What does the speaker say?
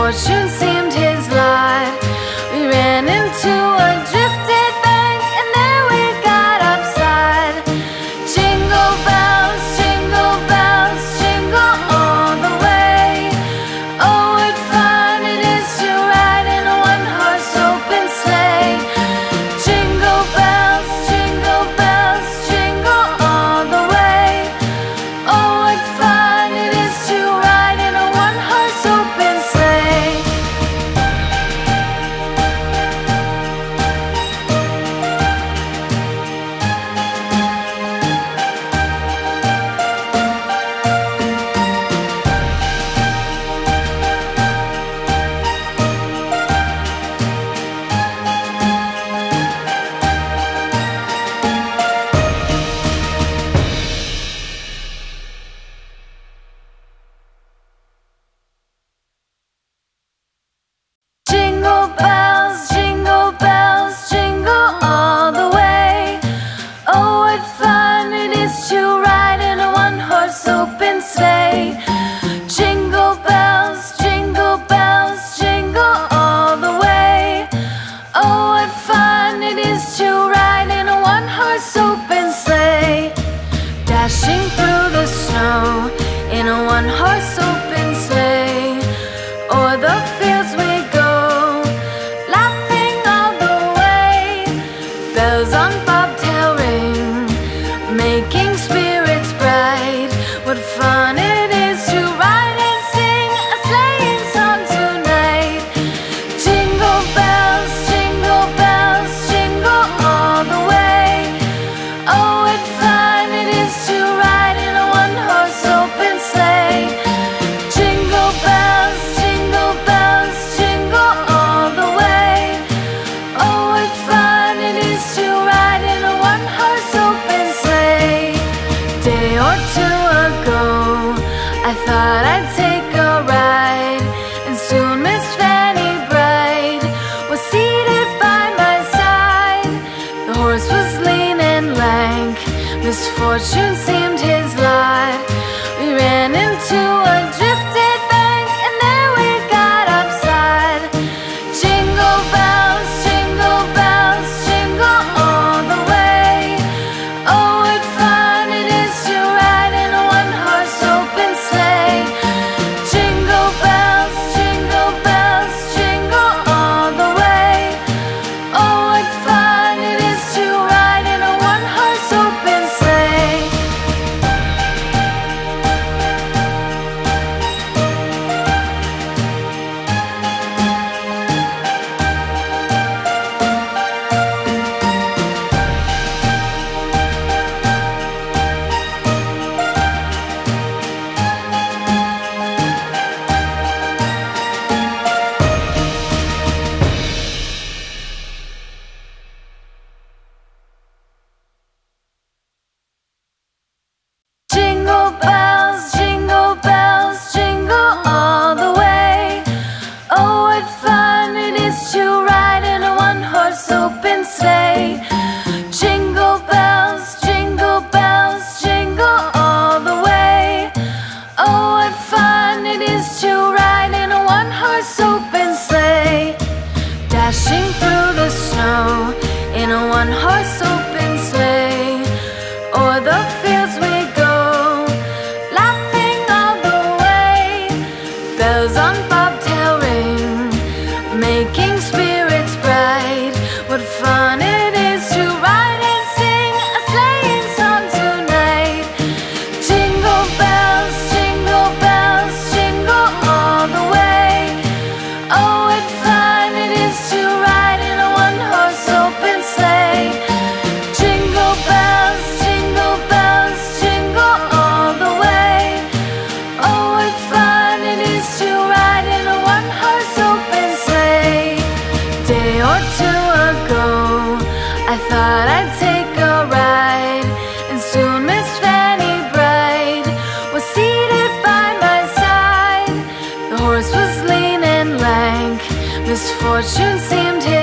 misfortune seemed his lot. We ran into a drifted bank, and there we got upside. Jingle bells, jingle bells, jingle all the way. Oh, what fun it is to ride in a one-horse open sleigh. Jingle bells, jingle bells, jingle all the way. Oh, what fun it is to ride in a one-horse open sleigh. Jingle bells, jingle bells, jingle all the way. Oh, what fun it is to ride in a one-horse open sleigh. Jingle bells, jingle bells, jingle all the way. Oh, what fun it is to ride in a one-horse open sleigh. Dashing through the snow in a one-horse open sleigh. O'er the fields we go, laughing all the way. Bells on bobtail ring, making spirits bright. What fun it is to ride and sing a sleighing song tonight. Jingle bells, jingle bells, jingle all the way. Oh, what fun it is to ride in a one-horse open sleigh. Jingle bells, jingle bells, jingle all the way. Oh, what fun it is to ride in a one-horse open sleigh. Day or two ago, I thought I'd take a ride, and soon Miss Fanny Bright was seated by my side. The horse was lean and lank, misfortune seemed his lot. We ran into a drifted bank, and there we got upside. Jingle bells, jingle bells, jingle all the way. Oh, what fun it is to ride in a one-horse open sleigh. Jingle bells, jingle bells, jingle all the way. Oh, what fun it is to ride in a one-horse open sleigh. Jingle bells, jingle bells, jingle all the way. Oh, what fun it is to ride in a one-horse open sleigh. Jingle bells, jingle bells, jingle all the way. Oh, what fun it is to ride in a one-horse open sleigh. Dashing through the snow in a one-horse open sleigh. O'er the fields we go, laughing all the way. Bells on bobtail ring, making spirits bright. What fun it is to ride and sing a sleighing song tonight. Jingle bells, jingle bells, jingle all the way. Oh, what fun it is to ride in a one-horse open sleigh. Jingle bells, jingle bells, jingle all the way. Oh, what fun it is to ride in a one-horse open sleigh. Day or two ago, I thought I'd take a ride, and soon Miss Fanny Bright was seated by my side. The horse was lean and lank, misfortune seemed his